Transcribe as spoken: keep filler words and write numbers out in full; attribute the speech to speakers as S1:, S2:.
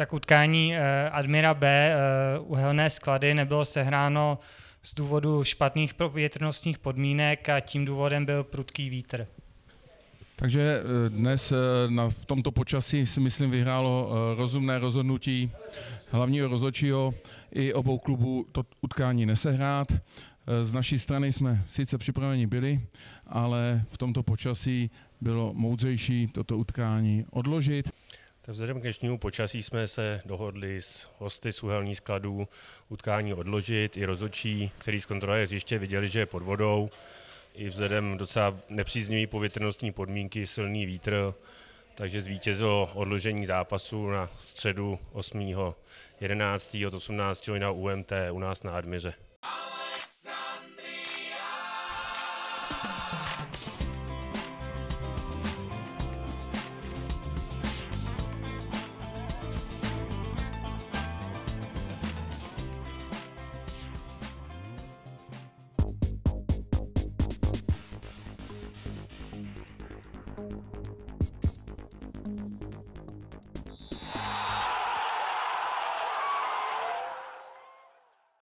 S1: Tak utkání Admira B, Uhelné Sklady, nebylo sehráno z důvodu špatných větrnostních podmínek a tím důvodem byl prudký vítr.
S2: Takže dnes na, v tomto počasí si myslím vyhrálo rozumné rozhodnutí hlavního rozhodčího i obou klubů to utkání nesehrát. Z naší strany jsme sice připraveni byli, ale v tomto počasí bylo moudřejší toto utkání odložit.
S3: Tak vzhledem k dnešnímu počasí jsme se dohodli s hosty z Uhelných skladů utkání odložit. I rozhodčí, který zkontrolovali hřiště, viděli, že je pod vodou. I vzhledem docela nepříznivý povětrnostní podmínky, silný vítr, takže zvítězilo odložení zápasu na středu osmého jedenáctého od osmnácti hodin na U M T u nás na Admiře.